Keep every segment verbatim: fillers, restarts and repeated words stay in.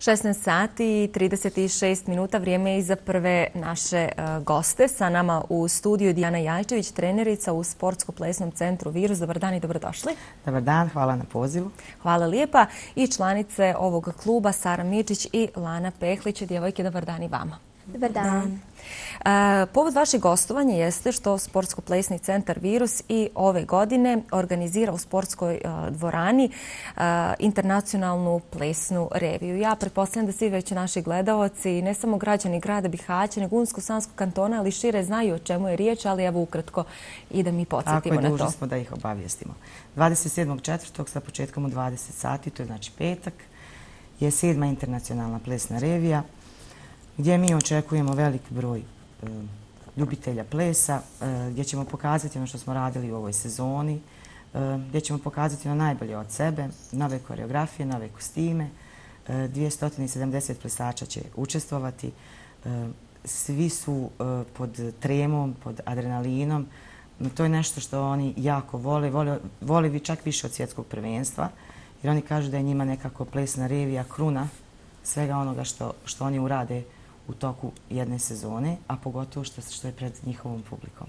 šesnaest sati i trideset šest minuta, vrijeme je i za prve naše uh, goste. Sa nama u studiju Dijana Jajčević, trenerica u Sportsko-plesnom centru Virus. Dobar dan i dobrodošli. Dobar dan, hvala na pozivu. Hvala lijepa. I članice ovog kluba Sara Midžić i Lana Pehlić. Djevojke, dobar dan i vama. Dobar dan. E, povod vašeg gostovanja jeste što Sportsko-plesni centar Virus i ove godine organizira u sportskoj e, dvorani e, internacionalnu plesnu reviju. Ja pretpostavljam da svi već naši gledalci, ne samo građani grada Bihaća, nego Unsko-Sanskog kantona, ali šire znaju o čemu je riječ, ali evo ukratko i da mi podsjetimo Tako je, na to. dužni smo da ih obavijestimo. dvadeset sedmog četvrtog sa početkom u dvadeset sati, to je znači petak, je sedma internacionalna plesna revija, gdje mi očekujemo velik broj e, ljubitelja plesa, e, gdje ćemo pokazati ono što smo radili u ovoj sezoni, e, gdje ćemo pokazati ono najbolje od sebe, nove koreografije, nove kostime. E, dvjesto sedamdeset plesača će učestvovati. E, svi su e, pod tremom, pod adrenalinom. No, to je nešto što oni jako vole, vole, vole vi čak više od svjetskog prvenstva, jer oni kažu da je njima nekako plesna revija kruna svega onoga što, što oni urade u toku jedne sezone, a pogotovo što, što je pred njihovom publikom.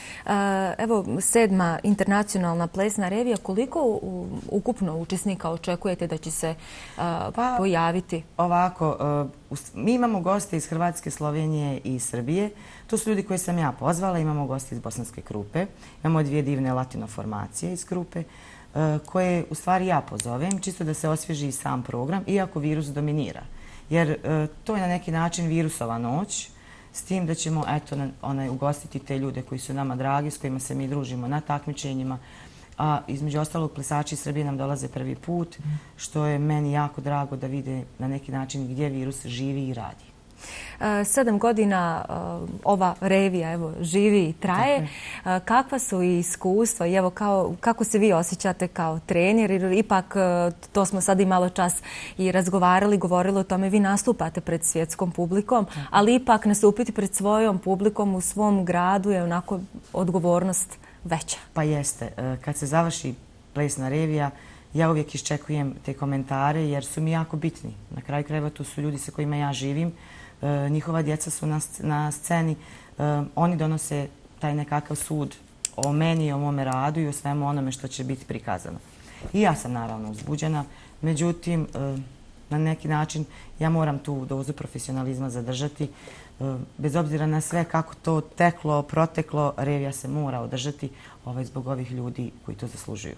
Evo, sedma internacionalna plesna revija. Koliko u, ukupno učesnika očekujete da će se a, pa, pojaviti? Ovako, uh, mi imamo goste iz Hrvatske, Slovenije i Srbije. To su ljudi koje sam ja pozvala. Imamo goste iz Bosanske Krupe. Imamo dvije divne latino formacije iz Krupe, uh, koje u stvari ja pozovem, čisto da se osvježi sam program, iako Virus dominira. Jer e, to je na neki način virusova noć, s tim da ćemo eto, na, onaj, ugostiti te ljude koji su nama dragi, s kojima se mi družimo na takmičenjima. A između ostalog, plesači iz Srbije nam dolaze prvi put, što je meni jako drago da vide na neki način gdje Virus živi i radi. Sedam godina ova revija evo, živi i traje. Kakva su iskustva i evo kao, kako se vi osjećate kao trener? Jer ipak, to smo sad i malo čas i razgovarali, govorili o tome, vi nastupate pred svjetskom publikom, ali ipak nastupiti pred svojom publikom u svom gradu je onako odgovornost veća. Pa jeste. Kad se završi plesna revija, ja uvijek iščekujem te komentare jer su mi jako bitni. Na kraju krajeva tu su ljudi sa kojima ja živim. E, njihova djeca su na, na sceni. E, oni donose taj nekakav sud o meni, o mome radu i o svemu onome što će biti prikazano. I ja sam naravno uzbuđena. Međutim, e, na neki način ja moram tu dozu profesionalizma zadržati. E, bez obzira na sve kako to teklo, proteklo, revija se mora održati ovaj, zbog ovih ljudi koji to zaslužuju.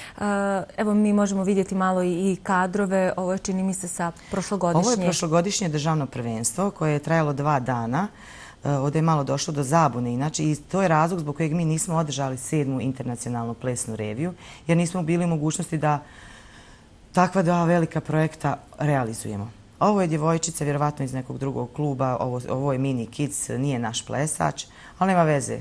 Evo, mi možemo vidjeti malo i kadrove. Ovo je, čini mi se, sa prošlogodišnje. Ovo je prošlogodišnje državno prvenstvo koje je trajalo dva dana. Ovdje je malo došlo do zabune. Inače, i to je razlog zbog kojeg mi nismo održali sedmu internacionalnu plesnu reviju, jer nismo bili u mogućnosti da takva dva velika projekta realizujemo. Ovo je djevojčica, vjerovatno iz nekog drugog kluba, ovo, ovo je Mini Kids, nije naš plesač, ali nema veze.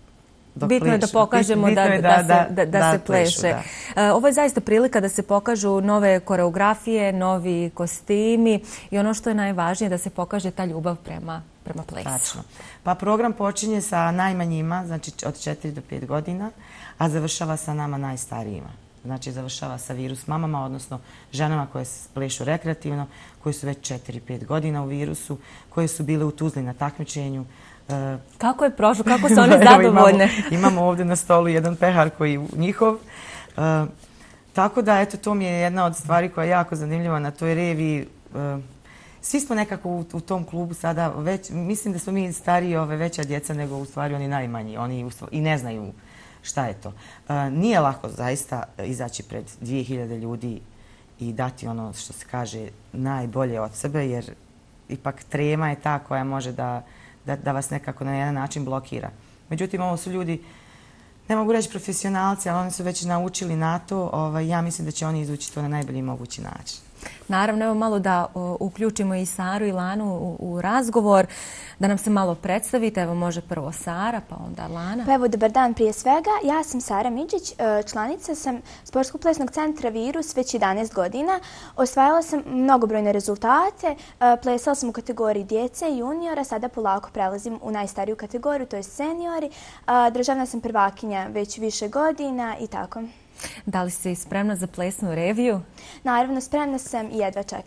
Bitno je da pokažemo da, da, da, da, da, da se pleše. Da. Ovo je zaista prilika da se pokažu nove koreografije, novi kostimi i ono što je najvažnije da se pokaže ta ljubav prema, prema plesu. Tačno. Pa program počinje sa najmanjima, znači od četiri do pet godina, a završava sa nama najstarijima. Znači završava sa Virus mamama, odnosno ženama koje plešu rekreativno, koje su već četiri pet godina u Virusu, koje su bile u Tuzli na takmičenju. Kako je prošlo? Kako su one zadovoljne? imamo, imamo ovdje na stolu jedan pehar koji je njihov. Uh, tako da, eto, to mi je jedna od stvari koja je jako zanimljiva na toj reviji. Uh, svi smo nekako u, u tom klubu sada, već, mislim da smo mi stariji ove veća djeca nego u stvari oni najmanji. Oni u stvari, i ne znaju šta je to. Uh, nije lako zaista izaći pred dvije hiljade ljudi i dati ono što se kaže najbolje od sebe, jer ipak trema je ta koja može da Da, da vas nekako na jedan način blokira. Međutim, ovo su ljudi, ne mogu reći profesionalci, ali oni su već naučili na to. Ovaj, ja mislim da će oni izvući to na najbolji mogući način. Naravno, evo malo da o, uključimo i Saru i Lanu u, u razgovor, da nam se malo predstavite. Evo može prvo Sara, pa onda Lana. Pa evo, dobar dan prije svega. Ja sam Sara Midžić, članica sam Sportsko-plesnog centra Virus već jedanaest godina. Osvajala sam mnogobrojne rezultate, plesala sam u kategoriji djece i juniora, sada polako prelazim u najstariju kategoriju, to je seniori. Državna sam prvakinja već više godina i tako. Da li si spremna za plesnu reviju? Naravno, spremna sam i jedva čekam.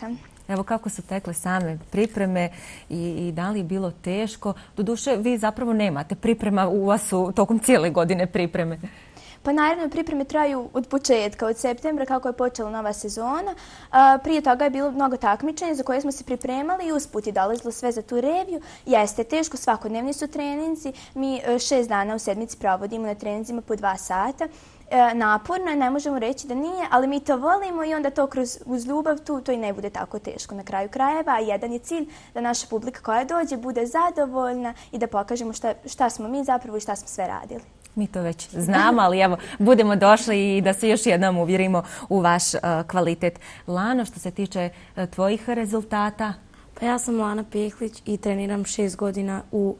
Evo kako su tekle same pripreme i, i da li je bilo teško? Doduše, vi zapravo nemate priprema, u vas su tokom cijele godine pripreme. Pa naravno, pripreme traju od početka, od septembra kako je počela nova sezona. Prije toga je bilo mnogo takmičenja za koje smo se pripremali i usput je dolazilo sve za tu reviju. Jeste teško, svakodnevni su treninzi. Mi šest dana u sedmici provodimo na treninzima po dva sata. Naporno, ne možemo reći da nije, ali mi to volimo i onda to kroz uz ljubav tu to i ne bude tako teško na kraju krajeva. A jedan je cilj da naša publika koja dođe bude zadovoljna i da pokažemo šta, šta smo mi zapravo i šta smo sve radili. Mi to već znamo, ali evo, budemo došli i da se još jednom uvjerimo u vaš uh, kvalitet. Lano, što se tiče uh, tvojih rezultata? Pa ja sam Lana Pehlić i treniram šest godina u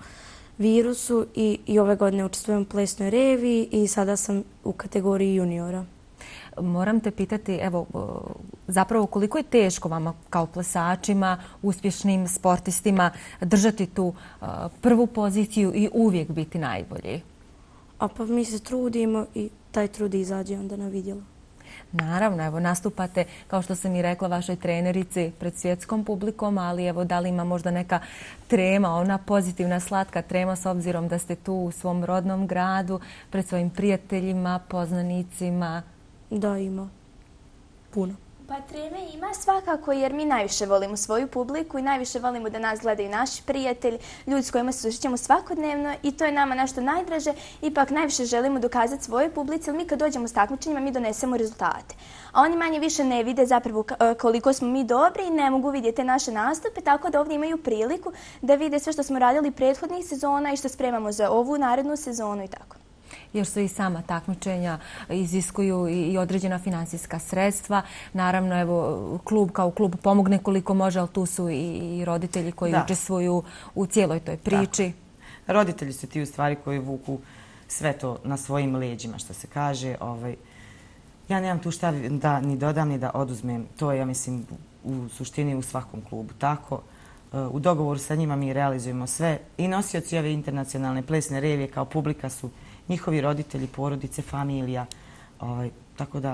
Virusu i, i ove godine učestvujem u plesnoj reviji i sada sam u kategoriji juniora. Moram te pitati, evo, zapravo koliko je teško vama kao plesačima, uspješnim sportistima držati tu uh, prvu poziciju i uvijek biti najbolji? A pa mi se trudimo i taj trud izađe onda na vidjelo. Naravno, evo, nastupate, kao što sam i rekla, vašoj trenerici pred svjetskom publikom, ali evo, da li ima možda neka trema, ona pozitivna, slatka trema s obzirom da ste tu u svom rodnom gradu, pred svojim prijateljima, poznanicima? Da, ima. Puno. Pa treme ima svakako jer mi najviše volimo svoju publiku i najviše volimo da nas gledaju naši prijatelji, ljudi s kojima se susrećemo svakodnevno i to je nama nešto najdraže. Ipak najviše želimo dokazati svojoj publici, ali mi kad dođemo s takmičenjima mi donesemo rezultate. A oni manje više ne vide zapravo koliko smo mi dobri i ne mogu vidjeti naše nastupe, tako da ovdje imaju priliku da vide sve što smo radili prethodnih sezona i što spremamo za ovu narednu sezonu i tako. Jer su i sama takmičenja iziskuju i određena financijska sredstva. Naravno, evo, klub kao klub pomogne koliko može, ali tu su i roditelji koji da. učestvuju u cijeloj toj priči. Da. Roditelji su ti u stvari koji vuku sve to na svojim leđima, što se kaže. Ovaj, ja nemam tu šta da ni dodam ni da oduzmem. To je, ja mislim, u suštini u svakom klubu. Tako, u dogovoru sa njima mi realizujemo sve. I nosioci ove internacionalne plesne revije kao publika su njihovi roditelji, porodice, familija, ovaj, tako da...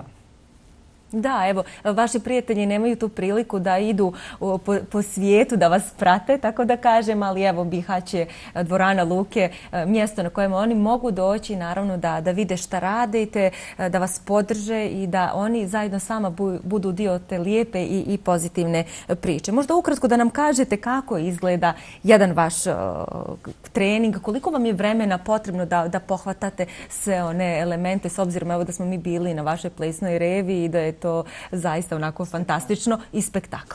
Da, evo, vaši prijatelji nemaju tu priliku da idu po, po svijetu, da vas prate, tako da kažem, ali evo, Bihać je dvorana Luke, mjesto na kojem oni mogu doći, naravno da, da vide šta radite, da vas podrže i da oni zajedno sama budu dio te lijepe i, i pozitivne priče. Možda ukratko da nam kažete kako izgleda jedan vaš uh, trening, koliko vam je vremena potrebno da, da pohvatate sve one elemente, s obzirom evo da smo mi bili na vašoj plesnoj reviji i da je to zaista onako fantastično i spektakl.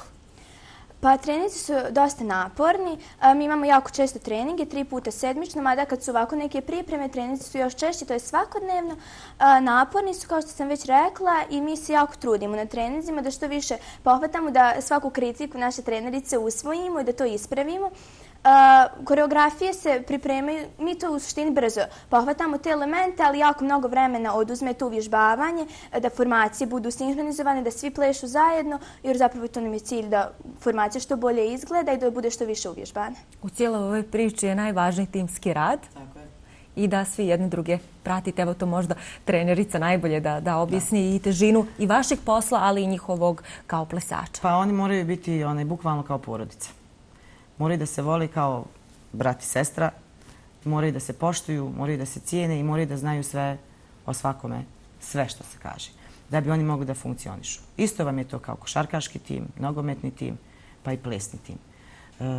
Pa treninzi su dosta naporni. Mi imamo jako često treninge, tri puta sedmično, mada kad su ovako neke pripreme, treninzi su još češći, to je svakodnevno. Naporni su, kao što sam već rekla, i mi se jako trudimo na treninzima da što više pohvatamo, da svaku kritiku naše trenerice usvojimo i da to ispravimo. Uh, koreografije se pripremaju, mi to u suštini brzo pohvatamo te elemente, ali jako mnogo vremena oduzme to uvježbavanje, da formacije budu sinhronizovane, da svi plešu zajedno, jer zapravo to nam je cilj da formacija što bolje izgleda i da bude što više uvježbana. U cijeloj ovoj priči je najvažniji timski rad. Tako je. I da svi jedni druge pratite. Evo to možda trenerica najbolje da, da objasni da. i težinu i vašeg posla, ali i njihovog kao plesača. Pa oni moraju biti onaj, bukvalno kao porodica. Moraju da se vole kao brat i sestra, moraju da se poštuju, moraju da se cijene i moraju da znaju sve o svakome, sve što se kaže, da bi oni mogli da funkcionišu. Isto vam je to kao košarkaški tim, nogometni tim, pa i plesni tim. E,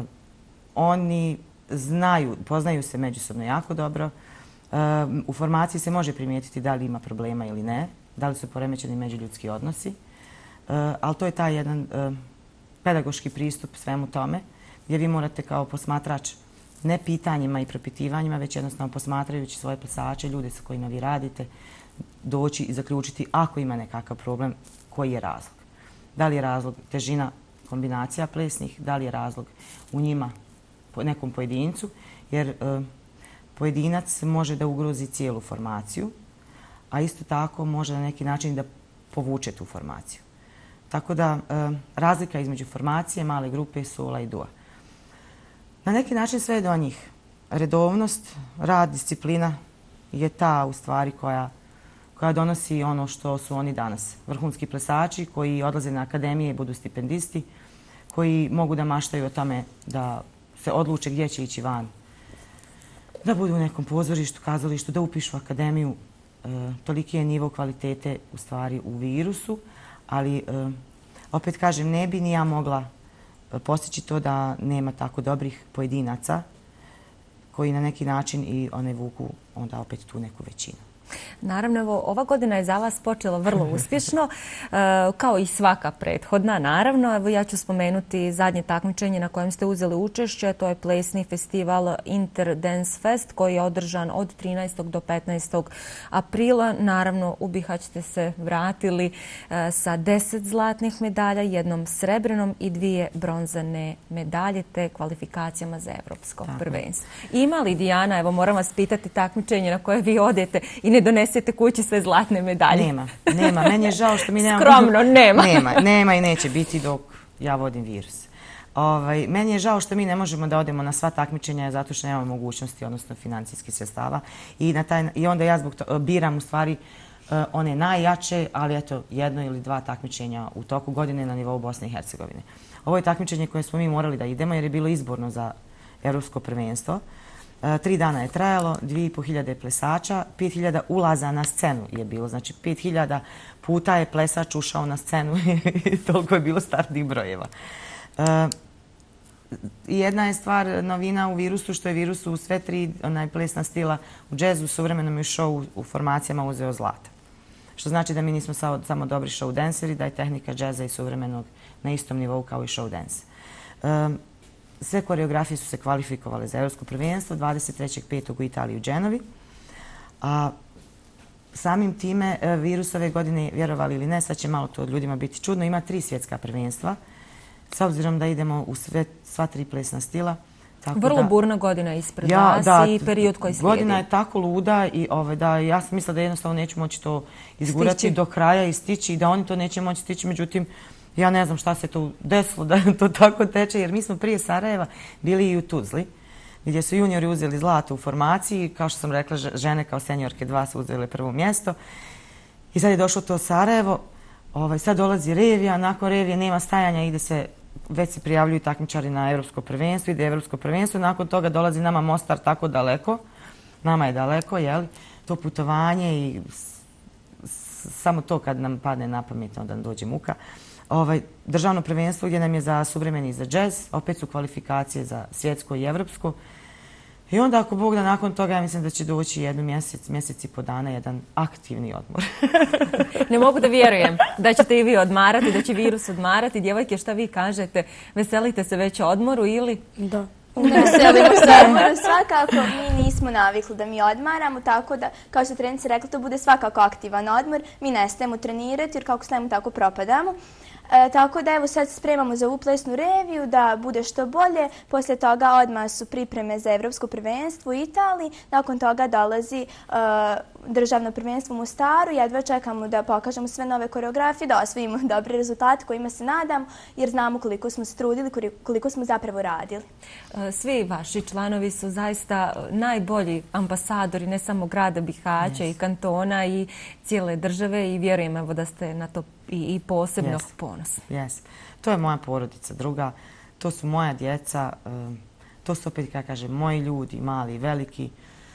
oni znaju, poznaju se međusobno jako dobro. E, u formaciji se može primijetiti da li ima problema ili ne, da li su poremećeni međuljudski odnosi, e, ali to je taj jedan e, pedagoški pristup svemu tome, gdje vi morate kao posmatrač ne pitanjima i propitivanjima, već jednostavno posmatrajući svoje plesače, ljude sa kojima vi radite, doći i zaključiti ako ima nekakav problem, koji je razlog. Da li je razlog težina kombinacija plesnih, da li je razlog u njima, nekom pojedincu, jer e, pojedinac može da ugrozi cijelu formaciju, a isto tako može na neki način da povuče tu formaciju. Tako da e, razlika između formacije, male grupe, sola i dua. Na neki način sve je do njih. Redovnost, rad, disciplina je ta u stvari koja, koja donosi ono što su oni danas. Vrhunski plesači koji odlaze na akademije i budu stipendisti, koji mogu da maštaju o tome da se odluče gdje će ići van. Da budu u nekom pozorištu, kazalištu, da upišu akademiju. Toliki je nivo kvalitete u stvari u virusu, ali opet kažem, ne bi ni ja mogla postići to da nema tako dobrih pojedinaca koji na neki način i one vuku onda opet tu neku većinu. Naravno, evo, ova godina je za vas počela vrlo uspješno, kao i svaka prethodna, naravno. Evo, ja ću spomenuti zadnje takmičenje na kojem ste uzeli učešće, to je plesni festival Inter Dance Fest koji je održan od trinaestog do petnaestog aprila. Naravno, u Bihać ste se vratili sa deset zlatnih medalja, jednom srebrenom i dvije bronzane medalje te kvalifikacijama za evropsko prvenstvo. Ima li, Dijana, evo moram vas pitati, takmičenje na koje vi odete i ne donesete kući sve zlatne medalje? Nema, nema. Meni je žao što mi nemamo... Skromno, nema. Nema, nema i neće biti dok ja vodim virus. Ovaj, meni je žao što mi ne možemo da odemo na sva takmičenja zato što nemamo mogućnosti, odnosno financijskih sredstava. I, na taj, i onda ja zbog to, biram u stvari uh, one najjače, ali eto jedno ili dva takmičenja u toku godine na nivou Bosne i Hercegovine. Ovo je takmičenje koje smo mi morali da idemo jer je bilo izborno za evropsko prvenstvo. Tri dana je trajalo, dvije i po hiljade plesača, pet hiljada ulaza na scenu je bilo. Znači, pet hiljada puta je plesač ušao na scenu i toliko je bilo startnih brojeva. Jedna je stvar novina u virusu, što je virus u sve tri onaj plesna stila u džezu, suvremenom i show u formacijama uzeo zlata. Što znači da mi nismo samo dobri show danceri, da je tehnika džeza i suvremenog na istom nivou kao i show dance. Sve koreografije su se kvalifikovale za evropsko prvenstvo dvadeset trećeg petog u Italiji u Dženovi. A samim time virus ove godine, vjerovali ili ne, sad će malo to od ljudima biti čudno, ima tri svjetska prvenstva. S obzirom da idemo u sve, sva tri plesna stila. Tako Vrlo da, burna godina ispred ja, vas da, i period koji slijedi. Godina je tako luda i ove, da ja sam mislila da jednostavno neću moći to izgurati stići do kraja i stići i da oni to neće moći stići. Međutim, ja ne znam šta se to desilo da to tako teče, jer mi smo prije Sarajeva bili i u Tuzli, gdje su juniori uzeli zlato u formaciji. Kao što sam rekla, žene kao seniorke dva su uzeli prvo mjesto. I sad je došlo to Sarajevo, ovaj, sad dolazi revija, nakon revije nema stajanja, ide se, već se prijavljuju takmičari na evropsko prvenstvo, ide evropsko prvenstvo, nakon toga dolazi nama Mostar tako daleko, nama je daleko, jeli, to putovanje i samo to kad nam padne na pamet, onda nam dođe muka. Ovaj, državno prvenstvo gdje nam je za suvremeni i za džez, opet su kvalifikacije za svjetsko i evropsko. I onda ako Bog da nakon toga, ja mislim da će doći jednu mjesec, mjesec i po dana, jedan aktivni odmor. Ne mogu da vjerujem da ćete i vi odmarati, da će virus odmarati. Djevojke, šta vi kažete? Veselite se već odmoru ili? Da. Ne veselimo se odmoru. Svakako mi nismo navikli da mi odmaramo, tako da, kao što trenica rekla, to bude svakako aktivan odmor. Mi ne stajemo trenirati jer kako stajemo tako propadamo. E, tako da evo sad spremamo za ovu plesnu reviju da bude što bolje. Poslije toga odmah su pripreme za evropsko prvenstvo u Italiji. Nakon toga dolazi e, državno prvenstvo u Mostaru. Jedva čekamo da pokažemo sve nove koreografije, da osvojimo dobre rezultate kojima se nadam, jer znamo koliko smo se trudili, koliko smo zapravo radili. Svi vaši članovi su zaista najbolji ambasadori ne samo grada Bihaća yes. i kantona i cijele države i vjerujem evo da ste na to i, i posebno yes. ponosni. Yes. To je moja porodica, druga. To su moja djeca. To su opet, kako kažem, moji ljudi, mali i veliki.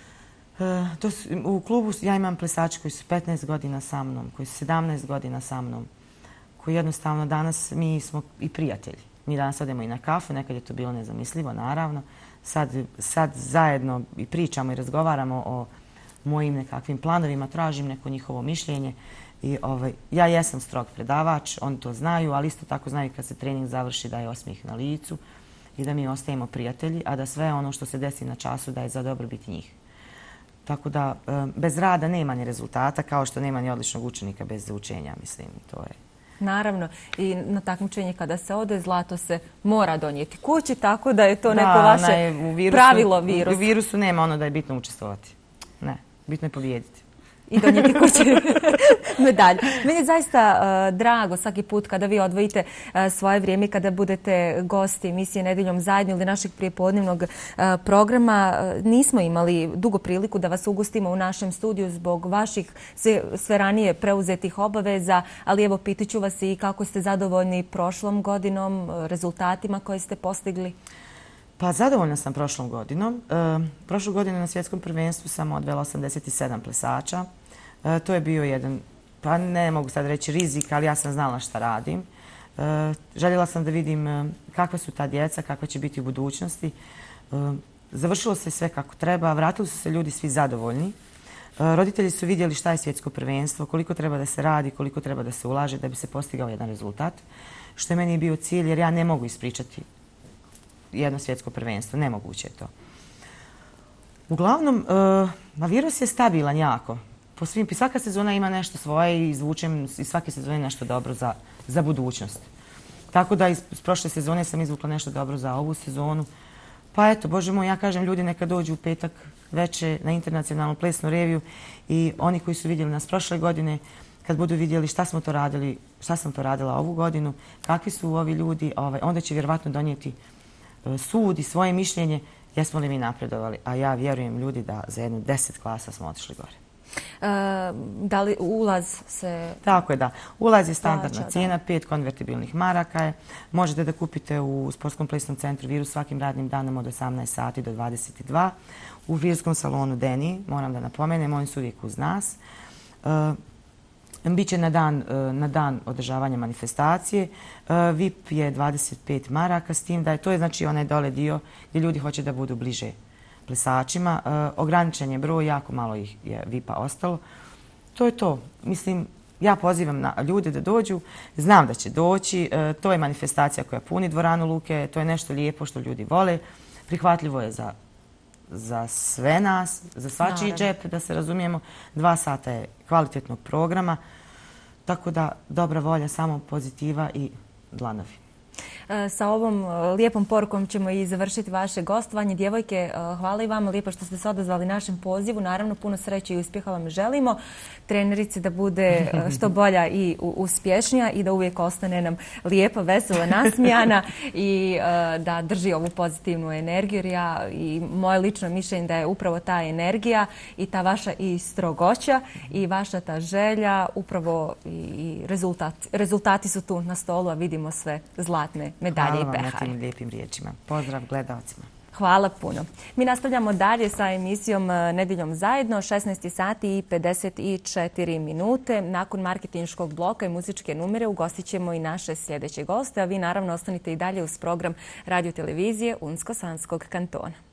To su, u klubu ja imam plesače koji su petnaest godina sa mnom, koji su sedamnaest godina sa mnom, koji jednostavno danas mi smo i prijatelji. Mi danas odemo i na kafu, nekad je to bilo nezamislivo, naravno. Sad, sad zajedno i pričamo i razgovaramo o mojim nekakvim planovima, tražim neko njihovo mišljenje. I, ovaj, ja jesam strog predavač, oni to znaju, ali isto tako znaju kad se trening završi da je osmijeh na licu i da mi ostajemo prijatelji, a da sve ono što se desi na času da je za dobrobit njih. Tako da bez rada nema ni rezultata, kao što nema ni odličnog učenika bez učenja, mislim, to je. Naravno, i na takmičenje kada se ode, zlato se mora donijeti kući, tako da je to neko da, vaše ne, u virusu, pravilo virusa. U virusu nema ono da je bitno učestvovati. Ne, bitno je pobijediti. i donijeti kući medalju. Meni je zaista uh, drago svaki put kada vi odvojite uh, svoje vrijeme, kada budete gosti emisije Nedjeljom zajedno ili našeg prijepodnevnog uh, programa. Uh, nismo imali dugo priliku da vas ugostimo u našem studiju zbog vaših sve, sve ranije preuzetih obaveza, ali evo pitat ću vas i kako ste zadovoljni prošlom godinom, rezultatima koje ste postigli. Pa zadovoljna sam prošlom godinom. E, prošlu godinu na svjetskom prvenstvu sam odvela osamdeset sedam plesača. E, to je bio jedan, pa ne mogu sad reći rizik, ali ja sam znala šta radim. E, željela sam da vidim kakva su ta djeca, kakva će biti u budućnosti. E, završilo se sve kako treba, vratili su se ljudi svi zadovoljni. E, roditelji su vidjeli šta je svjetsko prvenstvo, koliko treba da se radi, koliko treba da se ulaže da bi se postigao jedan rezultat. Što je meni bio cilj, jer ja ne mogu ispričati jedno svjetsko prvenstvo. Nemoguće je to. Uglavnom, uh, virus je stabilan jako. Po svim, svaka sezona ima nešto svoje i izvučem iz svake sezone nešto dobro za, za budućnost. Tako da iz, iz prošle sezone sam izvukla nešto dobro za ovu sezonu. Pa eto, Bože moj, ja kažem ljudi neka dođu u petak veče na internacionalnu plesnu reviju i oni koji su vidjeli nas prošle godine, kad budu vidjeli šta smo to radili, šta sam to radila ovu godinu, kakvi su ovi ljudi, ovaj, onda će vjerovatno donijeti sud i svoje mišljenje jesmo li mi napredovali. A ja vjerujem ljudi da za jednu deset klasa smo otišli gore. E, da li ulaz se... Tako je, da. Ulaz je standardna cijena, pet konvertibilnih maraka je. Možete da kupite u Sportskom plesnom centru Virus svakim radnim danom od osamnaest sati do dvadeset dva. U virskom salonu Deni, moram da napomenem, oni su uvijek uz nas. E, Biće na dan, na dan održavanja manifestacije. V I P je dvadeset pet maraka, s tim da je to je znači onaj dole dio gdje ljudi hoće da budu bliže plesačima. Ograničen je broj, jako malo ih je V I P-a ostalo. To je to. Mislim, ja pozivam na ljude da dođu. Znam da će doći. To je manifestacija koja puni dvoranu Luke. To je nešto lijepo što ljudi vole. Prihvatljivo je za za sve nas, za svačiji džep, da se razumijemo. Dva sata je kvalitetnog programa, tako da dobra volja, samo pozitiva i dlanovi. Sa ovom lijepom porukom ćemo i završiti vaše gostovanje. Djevojke, hvala i vama lijepo što ste se odazvali našem pozivu. Naravno, puno sreće i uspjeha vam želimo. Trenerici da bude što bolja i uspješnija i da uvijek ostane nam lijepa, vesela, nasmijana i da drži ovu pozitivnu energiju. Jer ja i moje lično mišljenje da je upravo ta energija i ta vaša i strogoća i vaša ta želja, upravo i rezultat, rezultati su tu na stolu, a vidimo sve zlatne medalje i pehare. Hvala vam na tim lijepim riječima. Pozdrav gledalcima. Hvala puno. Mi nastavljamo dalje sa emisijom Nedjeljom zajedno, šesnaest sati i pedeset četiri minute. Nakon marketinškog bloka i muzičke numere ugostit ćemo i naše sljedeće goste, a vi naravno ostanite i dalje uz program radio televizije Unsko-Sanskog kantona.